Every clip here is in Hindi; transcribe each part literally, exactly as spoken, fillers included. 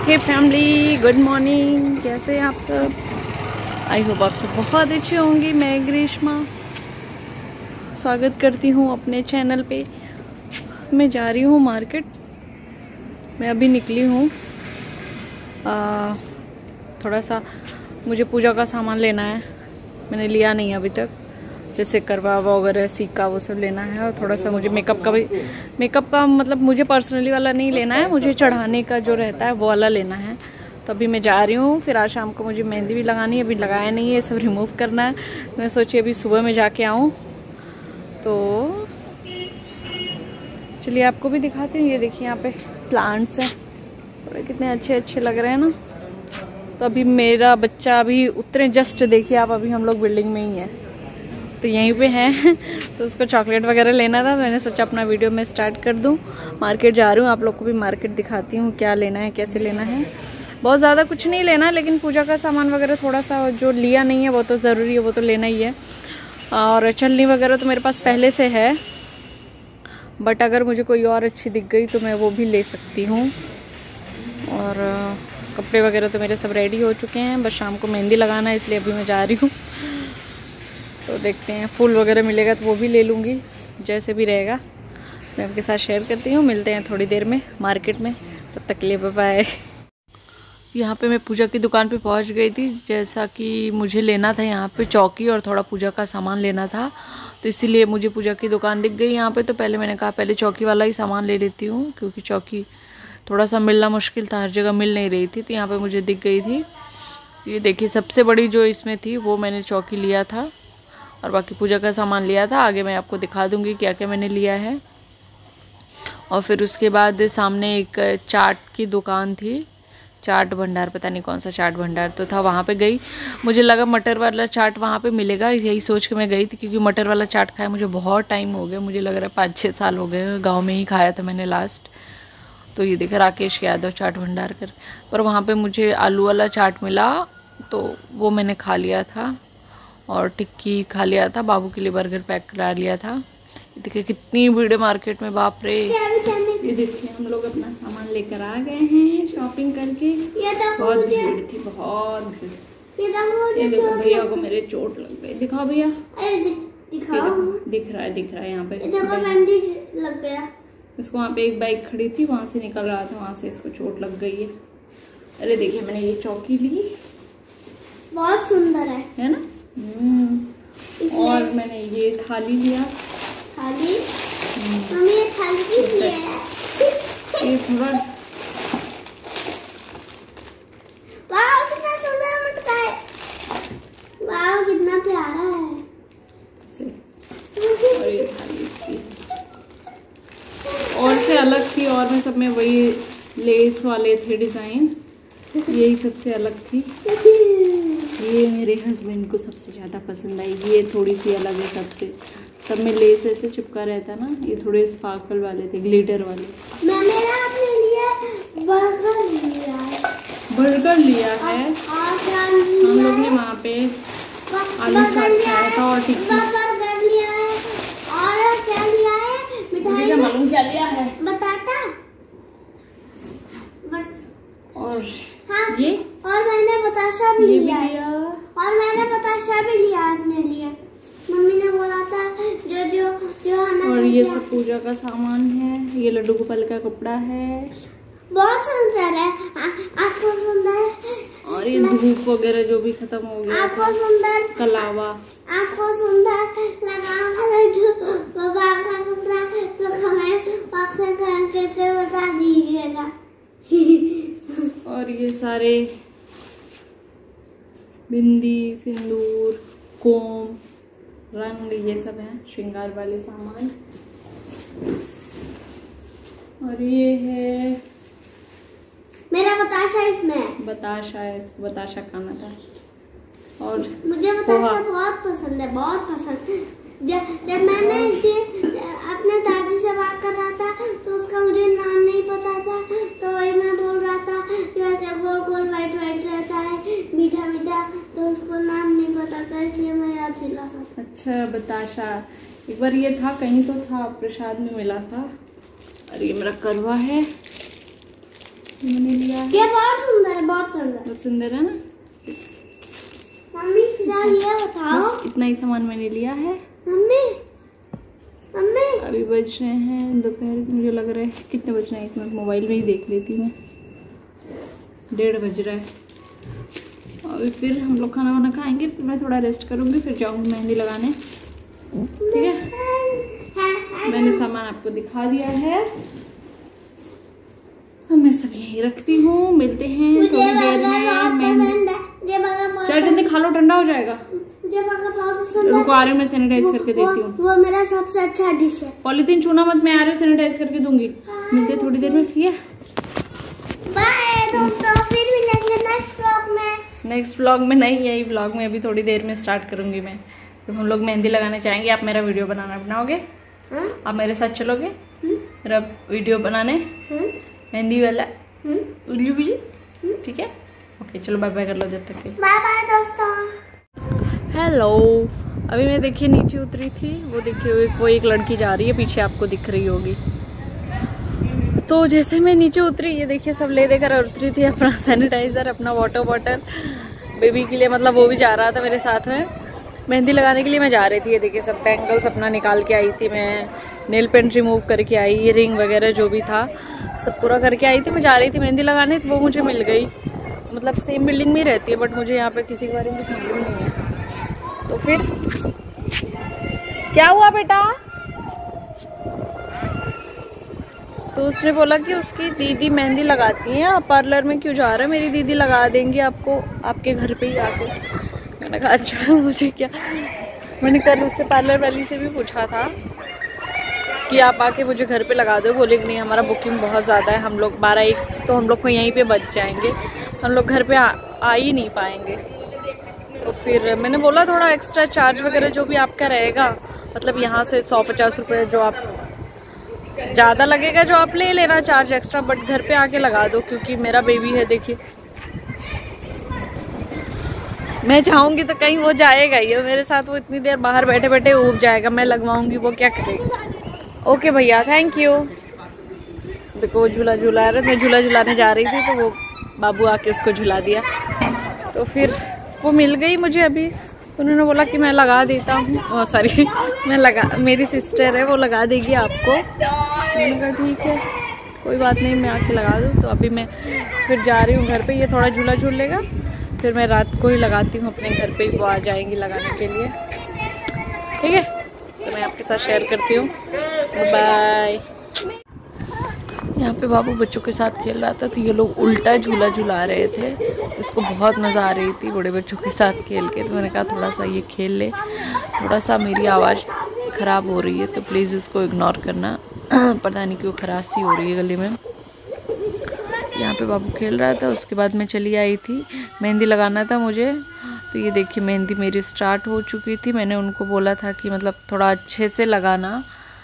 हे फैमिली, गुड मॉर्निंग। कैसे हैं आप सब? आई होप आप सब बहुत अच्छे होंगे। मैं ग्रीष्मा स्वागत करती हूँ अपने चैनल पे। मैं जा रही हूँ मार्केट। मैं अभी निकली हूँ। थोड़ा सा मुझे पूजा का सामान लेना है, मैंने लिया नहीं अभी तक, जैसे करवा वगैरह, सिक्का, वो सब लेना है। और थोड़ा सा मुझे मेकअप का भी, मेकअप का मतलब मुझे पर्सनली वाला नहीं लेना है, मुझे चढ़ाने का जो रहता है वो वाला लेना है। तो अभी मैं जा रही हूँ। फिर आज शाम को मुझे मेहंदी भी लगानी है, अभी लगाया नहीं है, सब रिमूव करना है। मैं सोची अभी सुबह में जाके आऊँ। तो चलिए आपको भी दिखाती हूँ। ये देखिए यहाँ पे प्लांट्स हैं, थोड़े कितने अच्छे अच्छे लग रहे हैं ना। तो अभी मेरा बच्चा अभी उतरे जस्ट, देखिए आप, अभी हम लोग बिल्डिंग में ही हैं, तो यहीं पे हैं। तो उसको चॉकलेट वगैरह लेना था, मैंने सोचा अपना वीडियो में स्टार्ट कर दूं। मार्केट जा रही हूँ, आप लोग को भी मार्केट दिखाती हूँ क्या लेना है, कैसे लेना है। बहुत ज़्यादा कुछ नहीं लेना, लेकिन पूजा का सामान वगैरह थोड़ा सा जो लिया नहीं है वो तो ज़रूरी है, वो तो लेना ही है। और छलनी वगैरह तो मेरे पास पहले से है, बट अगर मुझे कोई और अच्छी दिख गई तो मैं वो भी ले सकती हूँ। और कपड़े वगैरह तो मेरे सब रेडी हो चुके हैं, बस शाम को मेहंदी लगाना है, इसलिए अभी मैं जा रही हूँ। तो देखते हैं, फूल वगैरह मिलेगा तो वो भी ले लूँगी, जैसे भी रहेगा मैं आपके साथ शेयर करती हूँ। मिलते हैं थोड़ी देर में मार्केट में, तब तक के लिए बाय बाय। यहाँ पे मैं पूजा की दुकान पे पहुँच गई थी, जैसा कि मुझे लेना था यहाँ पे चौकी और थोड़ा पूजा का सामान लेना था, तो इसीलिए मुझे पूजा की दुकान दिख गई यहाँ पे। तो पहले मैंने कहा पहले चौकी वाला ही सामान ले लेती हूँ, क्योंकि चौकी थोड़ा सा मिलना मुश्किल था, हर जगह मिल नहीं रही थी, तो यहाँ पर मुझे दिख गई थी। ये देखिए सबसे बड़ी जो इसमें थी वो मैंने चौकी लिया था, और बाकी पूजा का सामान लिया था। आगे मैं आपको दिखा दूंगी क्या क्या मैंने लिया है। और फिर उसके बाद सामने एक चाट की दुकान थी, चाट भंडार, पता नहीं कौन सा चाट भंडार तो था, वहाँ पे गई। मुझे लगा मटर वाला चाट वहाँ पे मिलेगा, यही सोच के मैं गई थी, क्योंकि मटर वाला चाट खाया मुझे बहुत टाइम हो गया, मुझे लग रहा है पाँच छः साल हो गए, गाँव में ही खाया था मैंने लास्ट। तो ये देखा राकेश यादव चाट भंडार कर, पर वहाँ पर मुझे आलू वाला चाट मिला, तो वो मैंने खा लिया था। और टिक्की खा लिया था, बाबू के लिए बर्गर पैक करा लिया था। ये देखिए कितनी भीड़ है मार्केट में, बाप रे। ये देखिए हम लोग अपना सामान लेकर आ गए हैं शॉपिंग करके। बहुत भीड़ थी, बहुत भीड़। ये देखो भैया को मेरे चोट लग गई, दिखाओ भैया। दिखाओ, दिख रहा है, दिख रहा है यहाँ पे बैंडेज लग गया। इसको वहाँ पे एक बाइक खड़ी थी, वहाँ से निकल रहा था, वहाँ से इसको चोट लग गई है। अरे देखिए मैंने ये चौकी ली, बहुत सुंदर है, है ना। और मैंने ये थाली लिया, थाली मम्मी ये थाली किस लिए है? ये थोड़ा, वाह कितना सुंदर मटका है, वाह कितना प्यारा है। और ये थाली इसकी और से अलग थी, और में सब में वही लेस वाले थे डिजाइन, यही सबसे अलग थी। ये मेरे हस्बैंड को सबसे ज़्यादा पसंद आई, ये थोड़ी सी अलग है सबसे, सब में लेस ऐसे चिपका रहता ना, ये थोड़े स्पार्कल वाले थे, ग्लिटर वाले। मैंने आपने लिया बर्गर लिया है, बर्गर लिया है। हम लोग ने वहाँ पे आलू चाट खाया था और टिक्की। बर्गर लिया है और क्या लिया है, मिठाई मालूम क्या लिया है, बटाटा और हाँ, ये और मैंने बताशा भी लिया है, और मैंने बताशा भी लिया अपने लिए, मम्मी ने बोला था जो जो जो है। और ये सब पूजा का सामान है, ये लड्डू गोपाल का कपड़ा है, बहुत सुंदर है, आपको सुंदर है। और ये धूप वगैरह जो भी खत्म हो गया, आपको सुंदर कलावा, आपको सुंदर लगा लड्डू गोपाल का कपड़ा, तो कमेंट बॉक्स में कमेंट करके बता दीजिएगा। और ये सारे बिंदी, सिंदूर, कोम, रंग, ये सब है श्रृंगार वाले सामान। और ये है मेरा बताशा, इसमें बताशा है, इसको बताशा खाना था। और मुझे बताशा बहुत पसंद है, बहुत पसंद। जब जब मैंने अपने दादी से बात कर रहा था तो उसका मुझे नाम नहीं पता था, तो वही मैं बोल रहा था कि ऐसे गोल गोल वाइट वाइट रहता है, मीठा मीठा, तो उसको नाम नहीं पता था, इसलिए मैं याद दिला था। अच्छा बताशा, एक बार ये था कहीं तो था, प्रसाद में मिला था। और ये मेरा करवा है, मैंने लिया है। ये बहुत सुंदर है, बहुत सुंदर बहुत सुंदर है ना। मम्मी फिलहाल ये बताओ। बस इतना ही सामान मैंने लिया है। मम्मी मम्मी अभी बज रहे हैं दोपहर, मुझे लग रहा है कितने बज रहे हैं, एक मिनट मोबाइल में ही देख लेती हूँ मैं। डेढ़ बज रहा है। अभी फिर हम लोग खाना वाना खाएंगे, फिर मैं थोड़ा रेस्ट करूँगी, फिर जाऊँगी मेहंदी लगाने। ठीक है, मैंने सामान आपको दिखा दिया है। मैं सब यही रखती हूँ, मिलते हैं थोड़ी देर में। मेहंदी चाय जल्दी खा लो, ठंडा हो जाएगा। रुको आ रही हूँ, मैं सैनिटाइज करके देती हूँ। वो मेरा सबसे अच्छा डिश है। पॉलीथीन छूना मत, मैं आ रही हूँ सैनिटाइज करके दूंगी। मिलते हैं थोड़ी देर में। ठीक है, बाय दोस्तों, फिर मिलेंगे नेक्स्ट व्लॉग में। नेक्स्ट व्लॉग में नहीं, यही व्लॉग में अभी थोड़ी देर में स्टार्ट करूंगी मैं। तो हम लोग मेहंदी लगाने जाएंगे। आप मेरा वीडियो बनाना बनाओगे? आप मेरे साथ चलोगे मेरा वीडियो बनाने, मेहंदी वाला? ठीक है, ओके चलो बाय बाय कर लो जब तक के। बाय बाय दोस्तों। हेलो, अभी मैं देखिए नीचे उतरी थी, वो देखिए वो एक लड़की जा रही है, पीछे आपको दिख रही होगी। तो जैसे मैं नीचे उतरी, ये देखिए सब ले देकर उतरी थी, अपना सैनिटाइजर, अपना वाटर बॉटल बेबी के लिए, मतलब वो भी जा रहा था मेरे साथ में। मेहंदी लगाने के लिए मैं जा रही थी। ये देखिए सब बैंगल्स अपना निकाल के आई थी मैं, नेल पेंट रिमूव करके आई, ये रिंग वगैरह जो भी था सब पूरा करके आई थी। मैं जा रही थी मेहंदी लगाने, तो वो मुझे मिल गई। मतलब सेम बिल्डिंग में ही रहती है, बट मुझे यहाँ पे किसी के बारे में कुछ मालूम नहीं है। तो फिर क्या हुआ बेटा? तो उसने बोला कि उसकी दीदी मेहंदी लगाती हैं, आप पार्लर में क्यों जा रहे हैं, मेरी दीदी लगा देंगी आपको आपके घर पे ही आके। मैंने कहा अच्छा, मुझे क्या। मैंने कल उससे पार्लर वाली से भी पूछा था कि आप आके मुझे घर पे लगा दो। बोले कि नहीं, हमारा बुकिंग बहुत ज़्यादा है, हम लोग बारह एक तो हम लोग को यहीं पे बच जाएंगे, हम लोग घर पे आ, आ ही नहीं पाएंगे। तो फिर मैंने बोला थोड़ा एक्स्ट्रा चार्ज वगैरह जो भी आपका रहेगा, मतलब यहाँ से सौ पचास रुपये जो आप ज़्यादा लगेगा जो आप ले लेना चार्ज एक्स्ट्रा, बट घर पे आके लगा दो, क्योंकि मेरा बेबी है। देखिए मैं चाहूंगी तो कहीं वो जाएगा ही मेरे साथ, वो इतनी देर बाहर बैठे बैठे ऊब जाएगा, मैं लगवाऊंगी वो क्या करेगा। ओके भैया, थैंक यू। देखो वो झूला झूला रहे, मैं झूला झूलाने जा रही थी, तो वो बाबू आके उसको झुला दिया। तो फिर वो मिल गई मुझे अभी, उन्होंने बोला कि मैं लगा देता हूँ, सॉरी मैं लगा, मेरी सिस्टर है वो लगा देगी आपको। मैंने कहा ठीक है कोई बात नहीं, मैं आके लगा दूँ। तो अभी मैं फिर जा रही हूँ घर पे, ये थोड़ा झूला झूल लेगा, फिर मैं रात को ही लगाती हूँ अपने घर पे ही, वो आ जाएंगी लगाने के लिए। ठीक है, तो मैं आपके साथ शेयर करती हूँ। बाय। यहाँ पे बाबू बच्चों के साथ खेल रहा था, तो ये लोग उल्टा झूला झूला रहे थे, उसको बहुत मज़ा आ रही थी बड़े बच्चों के साथ खेल के। तो मैंने कहा थोड़ा सा ये खेल ले, थोड़ा सा मेरी आवाज़ ख़राब हो रही है तो प्लीज़ उसको इग्नोर करना, पता नहीं क्यों खराशी हो रही है गले में। यहाँ पे बाबू खेल रहा था, उसके बाद मैं चली आई थी, मेहंदी लगाना था मुझे। तो ये देखिए मेहंदी मेरी स्टार्ट हो चुकी थी। मैंने उनको बोला था कि मतलब थोड़ा अच्छे से लगाना,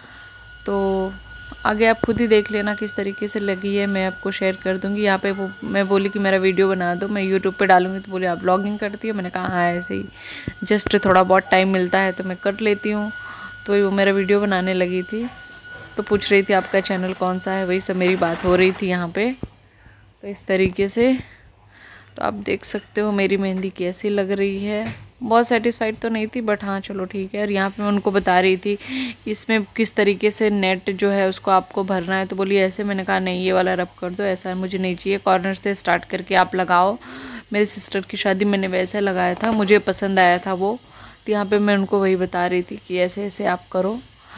तो आगे आप खुद ही देख लेना किस तरीके से लगी है, मैं आपको शेयर कर दूँगी। यहाँ पे वो मैं बोली कि मेरा वीडियो बना दो, मैं यूट्यूब पे डालूँगी। तो बोले आप ब्लॉगिंग करती हो? मैंने कहा हाँ ऐसे ही, जस्ट थोड़ा बहुत टाइम मिलता है तो मैं कर लेती हूँ। तो वो मेरा वीडियो बनाने लगी थी, तो पूछ रही थी आपका चैनल कौन सा है, वही सब मेरी बात हो रही थी यहाँ पे। तो इस तरीके से तो आप देख सकते हो मेरी मेहंदी कैसी लग रही है। बहुत सेटिस्फाइड तो नहीं थी, बट हाँ चलो ठीक है। और यहाँ पे मैं उनको बता रही थी इसमें किस तरीके से नेट जो है उसको आपको भरना है। तो बोली ऐसे, मैंने कहा नहीं ये वाला रब कर दो, ऐसा मुझे नहीं चाहिए, कॉर्नर से स्टार्ट करके आप लगाओ। मेरी सिस्टर की शादी मैंने वैसे लगाया था, मुझे पसंद आया था वो। तो यहाँ पे मैं उनको वही बता रही थी कि ऐसे ऐसे आप करो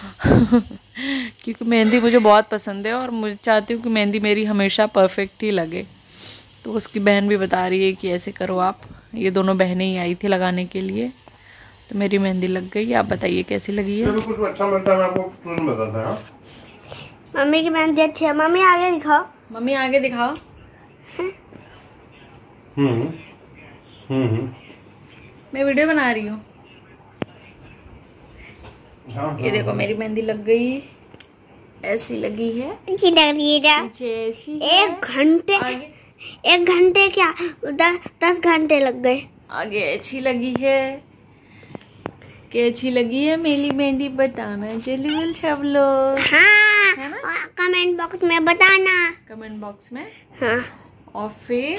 क्योंकि मेहंदी मुझे बहुत पसंद है और मुझे चाहती हूँ कि मेहंदी मेरी हमेशा परफेक्ट ही लगे। तो उसकी बहन भी बता रही है कि ऐसे करो आप। ये दोनों बहनें ही आई थी लगाने के लिए, तो मेरी मेहंदी लग गई। आप बताइए कैसी लगी है? कुछ अच्छा मिलता है मैं आपको तुरंत बताता हूं। मम्मी की मेहंदी अच्छी है, मम्मी आगे दिखाओ। मम्मी आगे दिखाओ। हम्म हम्म मैं वीडियो बना रही हूँ। हाँ, ये देखो मेरी मेहंदी लग गई, ऐसी लगी है, अच्छी लग रही है। पीछे ऐसी है। एक घंटे आगे एक घंटे क्या दस दस घंटे लग गए। आगे अच्छी लगी है, कैसी लगी है मेरी मेहंदी बताना जरूर सब लोग, हाँ, है ना? और कमेंट बॉक्स में बताना। कमेंट बॉक्स में। हाँ। और फिर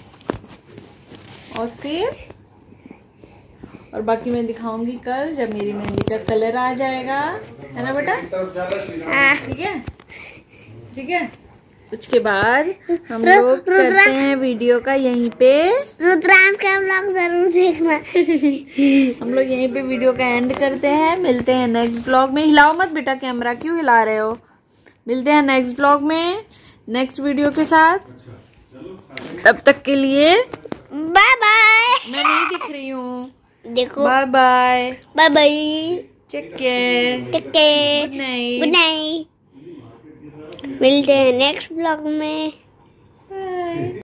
और फिर और बाकी मैं दिखाऊंगी कल जब मेरी मेहंदी का कलर आ जाएगा, है ना बेटा? हाँ। ठीक है, ठीक है। उसके बाद हम लोग करते हैं वीडियो का यहीं पे, रुद्रांश का ब्लॉग जरूर देखना। हम लोग यहीं पे वीडियो का एंड करते हैं। मिलते हैं नेक्स्ट ब्लॉग में। हिलाओ मत बेटा, कैमरा क्यों हिला रहे हो? मिलते हैं नेक्स्ट ब्लॉग में नेक्स्ट वीडियो के साथ। तब तक के लिए बाय बाय। मैं नहीं दिख रही हूँ, देखो। Bye bye, bye bye, take care, take care, good night, good night. मिलते हैं नेक्स्ट ब्लॉग में। बाय।